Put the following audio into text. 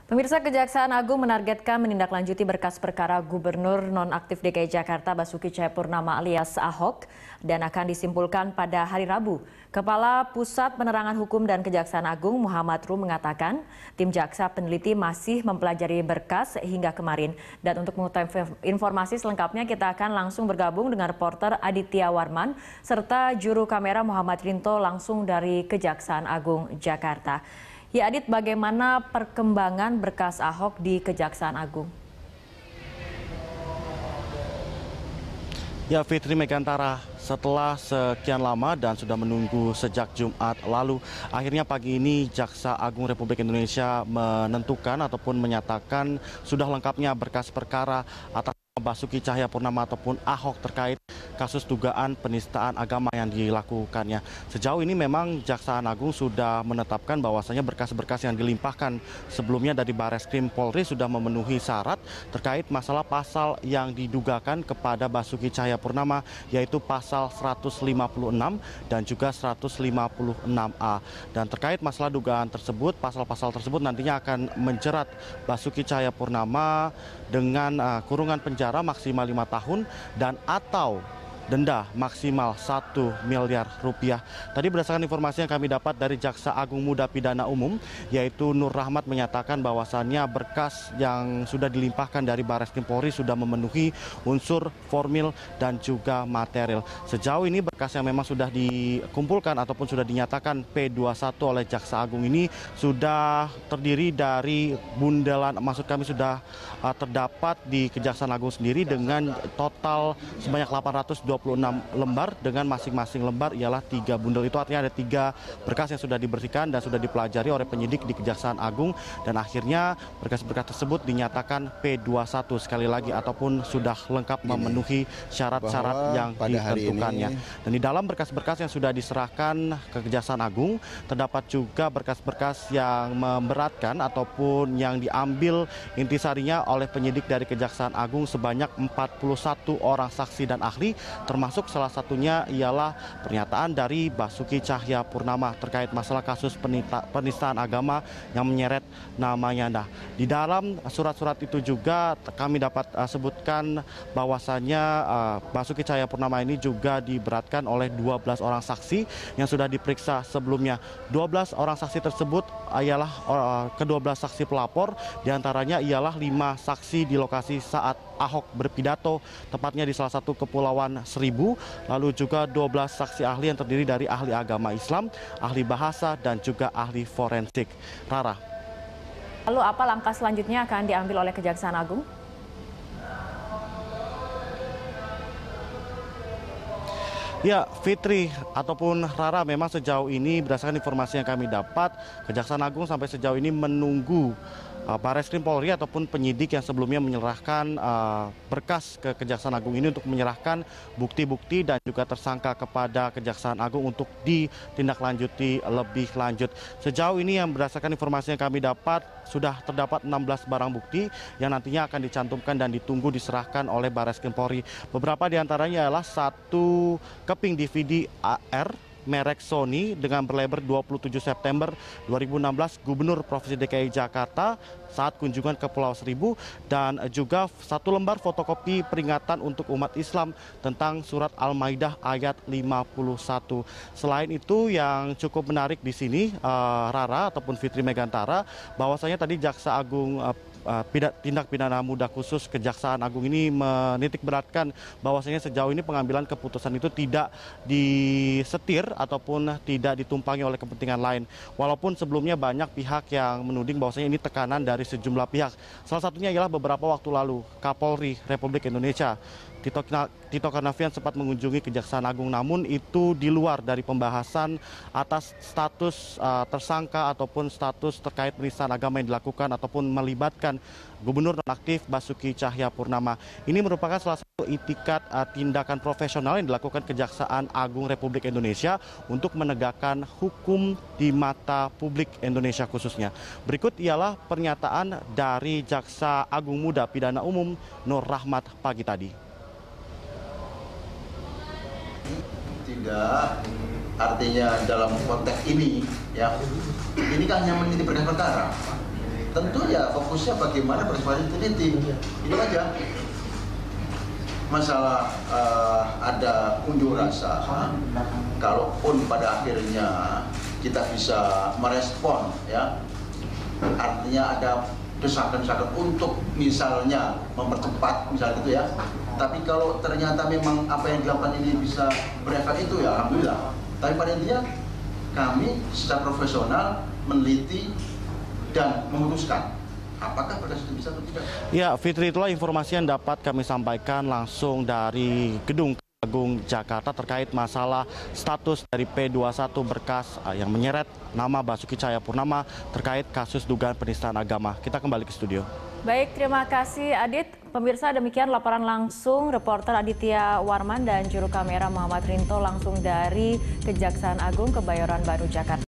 Pemirsa, Kejaksaan Agung menargetkan menindaklanjuti berkas perkara Gubernur Nonaktif DKI Jakarta Basuki Cahayapurnama alias Ahok dan akan disimpulkan pada hari Rabu. Kepala Pusat Penerangan Hukum dan Kejaksaan Agung Muhammad Rum mengatakan tim jaksa peneliti masih mempelajari berkas hingga kemarin. Dan untuk mengetahui informasi selengkapnya kita akan langsung bergabung dengan reporter Aditya Warman serta juru kamera Muhammad Rinto langsung dari Kejaksaan Agung Jakarta. Ya Adit, bagaimana perkembangan berkas Ahok di Kejaksaan Agung? Ya Fitri Megantara, setelah sekian lama dan sudah menunggu sejak Jumat lalu, akhirnya pagi ini Jaksa Agung Republik Indonesia menentukan ataupun menyatakan sudah lengkapnya berkas perkara atas Basuki Cahayapurnama ataupun Ahok terkait kasus dugaan penistaan agama yang dilakukannya. Sejauh ini memang Jaksa Agung sudah menetapkan bahwasanya berkas-berkas yang dilimpahkan sebelumnya dari Barreskrim Polri sudah memenuhi syarat terkait masalah pasal yang didugakan kepada Basuki Cahayapurnama, yaitu pasal 156 dan juga 156A. Dan terkait masalah dugaan tersebut, pasal-pasal tersebut nantinya akan menjerat Basuki Cahayapurnama dengan kurungan penjara maksimal 5 tahun dan atau denda maksimal 1 miliar rupiah. Tadi berdasarkan informasi yang kami dapat dari Jaksa Agung Muda Pidana Umum, yaitu Nur Rahmat, menyatakan bahwasannya berkas yang sudah dilimpahkan dari Barreskrim Polri sudah memenuhi unsur formil dan juga material. Sejauh ini berkas yang memang sudah dikumpulkan ataupun sudah dinyatakan P21 oleh Jaksa Agung ini sudah terdiri dari bundelan, maksud kami sudah terdapat di Kejaksaan Agung sendiri dengan total sebanyak 826 lembar dengan masing-masing lembar ialah 3 bundel. Itu artinya ada 3 berkas yang sudah dibersihkan dan sudah dipelajari oleh penyidik di Kejaksaan Agung, dan akhirnya berkas-berkas tersebut dinyatakan P21 sekali lagi ataupun sudah lengkap memenuhi syarat-syarat yang ditentukannya. Dan di dalam berkas-berkas yang sudah diserahkan ke Kejaksaan Agung terdapat juga berkas-berkas yang memberatkan ataupun yang diambil intisarinya oleh penyidik dari Kejaksaan Agung sebanyak 41 orang saksi dan ahli, termasuk salah satunya ialah pernyataan dari Basuki Cahayapurnama terkait masalah kasus penistaan agama yang menyeret namanya. Nah, di dalam surat-surat itu juga kami dapat sebutkan bahwasannya Basuki Cahayapurnama ini juga diberatkan oleh 12 orang saksi yang sudah diperiksa sebelumnya. 12 orang saksi tersebut ialah ke-12 saksi pelapor, diantaranya ialah 5 saksi di lokasi saat Ahok berpidato, tepatnya di salah satu kepulauan Seribu, lalu juga 12 saksi ahli yang terdiri dari ahli agama Islam, ahli bahasa, dan juga ahli forensik. Rara. Lalu apa langkah selanjutnya akan diambil oleh Kejaksaan Agung? Ya, Fitri ataupun Rara, memang sejauh ini berdasarkan informasi yang kami dapat, Kejaksaan Agung sampai sejauh ini menunggu Barreskrim Polri ataupun penyidik yang sebelumnya menyerahkan berkas ke Kejaksaan Agung ini untuk menyerahkan bukti-bukti dan juga tersangka kepada Kejaksaan Agung untuk ditindaklanjuti lebih lanjut. Sejauh ini yang berdasarkan informasi yang kami dapat sudah terdapat 16 barang bukti yang nantinya akan dicantumkan dan ditunggu diserahkan oleh Barreskrim Polri. Beberapa diantaranya adalah 1 keping DVD AR merek Sony dengan berlebar 27 September 2016 Gubernur Provinsi DKI Jakarta saat kunjungan ke Pulau Seribu, dan juga 1 lembar fotokopi peringatan untuk umat Islam tentang surat Al-Maidah ayat 51. Selain itu yang cukup menarik di sini Rara ataupun Fitri Megantara, bahwasanya tadi Jaksa Agung Tindak Pidana Muda Khusus Kejaksaan Agung ini menitik beratkan bahwasanya sejauh ini pengambilan keputusan itu tidak disetir ataupun tidak ditumpangi oleh kepentingan lain. Walaupun sebelumnya banyak pihak yang menuding bahwasanya ini tekanan dari sejumlah pihak. Salah satunya ialah beberapa waktu lalu Kapolri Republik Indonesia Tito Karnavian sempat mengunjungi Kejaksaan Agung, namun itu di luar dari pembahasan atas status tersangka ataupun status terkait penistaan agama yang dilakukan ataupun melibatkan Gubernur Nonaktif Basuki Cahayapurnama. Ini merupakan salah satu itikat tindakan profesional yang dilakukan Kejaksaan Agung Republik Indonesia untuk menegakkan hukum di mata publik Indonesia khususnya. Berikut ialah pernyataan dari Jaksa Agung Muda Pidana Umum Nur Rahmat pagi tadi. Tidak, artinya dalam konteks ini ya, ini kan hanya menjadi berkas perkara. tentu ya fokusnya bagaimana bersuara teliti. Itu aja. Masalah ada unjuk rasa, kalaupun pada akhirnya kita bisa merespon, ya, artinya ada desakan-desakan untuk misalnya mempercepat, misalnya gitu ya. Tapi kalau ternyata memang apa yang dilakukan ini bisa berefek itu, ya alhamdulillah. Tapi pada intinya kami secara profesional meneliti dan memutuskan apakah berkas itu bisa atau tidak. Ya, Fitri, itulah informasi yang dapat kami sampaikan langsung dari Gedung Agung Jakarta terkait masalah status dari P21 berkas yang menyeret nama Basuki Cahayapurnama terkait kasus dugaan penistaan agama. Kita kembali ke studio. Baik, terima kasih Adit. Pemirsa, demikian laporan langsung reporter Aditya Warman dan juru kamera Muhammad Rinto langsung dari Kejaksaan Agung Kebayoran Baru, Jakarta.